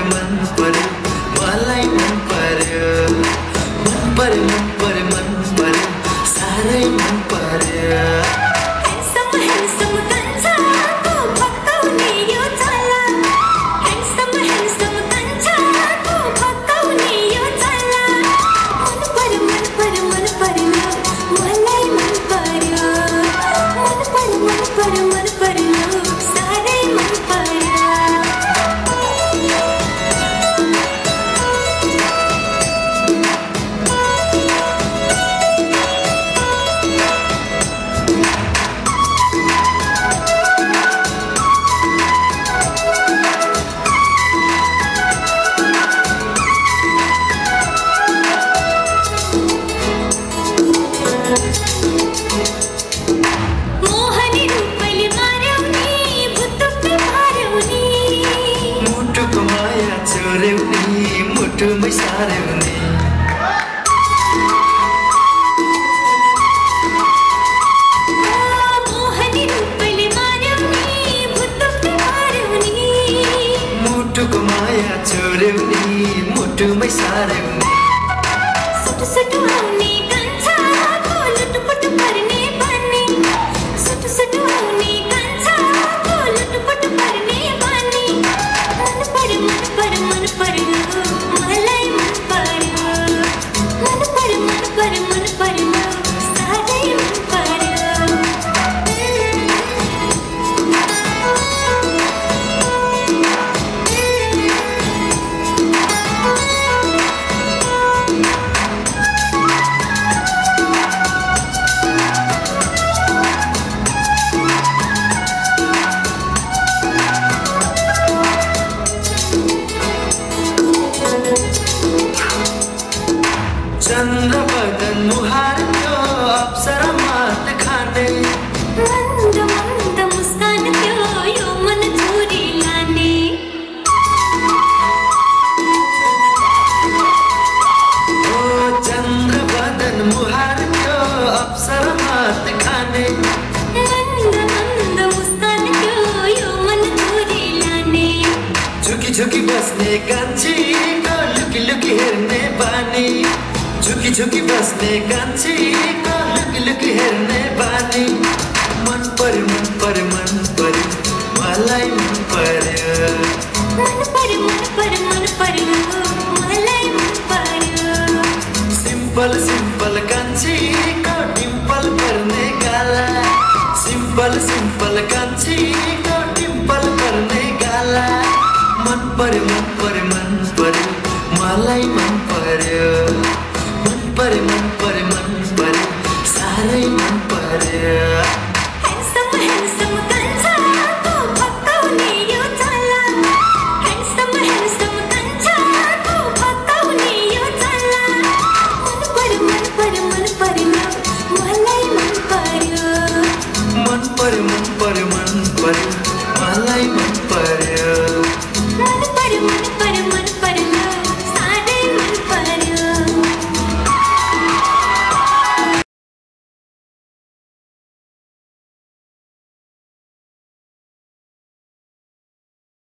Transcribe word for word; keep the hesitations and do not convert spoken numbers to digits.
पर्यो मन पर्यो मलाई मन पर्यो मन पर्यो मन पर्यो मन पर्यो साह्रै मन पर्यो Handsome, handsome कान्छाको भक्काउने यो चला Handsome, handsome कान्छाको भक्काउने यो चला मन पर्यो मन पर्यो मन पर्यो मलाई मन पर्यो मन पर्यो मन पर्यो मन पर्यो साह्रै मन पर्यो मोहनी रूपले मार्याउने भुतुक्कै पार्याउने मुटुको माया चोर्याउने मुटुमै सार्याउने मोहनी रूपले मार्याउने भुतुक्कै पार्याउने मुटुको माया चोर्याउने मुटुमै सार्याउने सुटु सुटु आउने कान्छाको लुटुपुट पर्ने बानी सुटु सुटु आउने कान्छाको लुटुपुट पर्ने बानी मन पर्यो मन पर्यो मन पर्यो मलाई मन पर्यो मन पर्यो मन पर्यो मन पर्यो साह्रै मन पर्यो चन्द्रबदन मुहार त्यो अप्सरा मात खाने मन्द मन्द मुस्कान त्यो यो मन चोरी लाने ओ चन्द्रबदन मुहार त्यो अप्सरा मात खाने मन्द मन्द मुस्कान त्यो यो मन चोरी लाने झुकी झुकी बस्ने कान्छीको लुकी लुकी हेर्ने बानी झुकी झुकी बस्ने कान्छीको लुकी लुकी हेर्ने बानी मन पर्यो मन पर्यो मन पर्यो मलाई मन पर्यो मन पर्यो मन पर्यो मन पर्यो मलाई मन पर्यो सिम्पल सिम्पल कान्छीको डिम्पल पर्ने गाला सिम्पल सिम्पल कान्छीको डिम्पल पर्ने गाला मन पर्यो मन पर्यो मन पर्यो मलाई मन पर्यो मन पर्यो मन पर्यो मन पर्यो साह्रै मन पर्यो Handsome, handsome कान्छाको भक्काउने यो चला Handsome, handsome कान्छाको भक्काउने यो चला मन पर्यो मन पर्यो मन पर्यो मलाई मन पर्यो मन पर्यो मन पर्यो मन पर्यो